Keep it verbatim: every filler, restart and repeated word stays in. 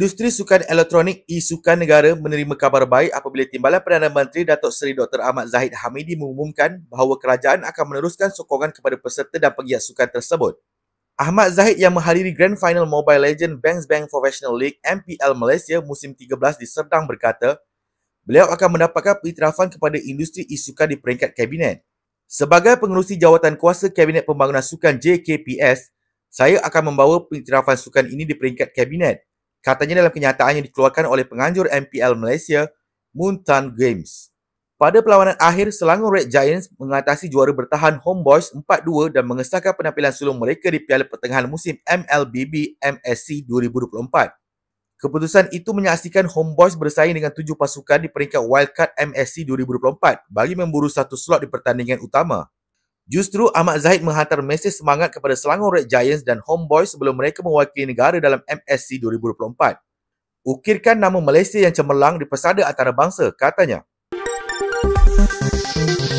Industri sukan elektronik e-Sukan Negara menerima kabar baik apabila Timbalan Perdana Menteri Datuk Seri Doktor Ahmad Zahid Hamidi mengumumkan bahawa kerajaan akan meneruskan sokongan kepada peserta dan penggiat sukan tersebut. Ahmad Zahid yang menghadiri Grand Final Mobile Legends Banks Bank Professional League M P L Malaysia musim tiga belas di Serdang berkata, beliau akan mendapatkan pengiktirafan kepada industri e-Sukan di peringkat Kabinet. Sebagai pengerusi Jawatan Kuasa Kabinet Pembangunan Sukan J K P S, saya akan membawa pengiktirafan sukan ini di peringkat Kabinet, katanya dalam kenyataan yang dikeluarkan oleh penganjur M P L Malaysia, Moon Tan Games. Pada perlawanan akhir, Selangor Red Giants mengatasi juara bertahan Homeboys empat dua dan mengesahkan penampilan sulung mereka di Piala Pertengahan Musim M L B B M S C dua ribu dua puluh empat. Keputusan itu menyaksikan Homeboys bersaing dengan tujuh pasukan di peringkat Wildcard M S C dua ribu dua puluh empat bagi memburu satu slot di pertandingan utama. Justru Ahmad Zahid menghantar mesej semangat kepada Selangor Red Giants dan Homeboys sebelum mereka mewakili negara dalam M S C dua ribu dua puluh empat. Ukirkan nama Malaysia yang cemerlang di pesada antarabangsa, katanya.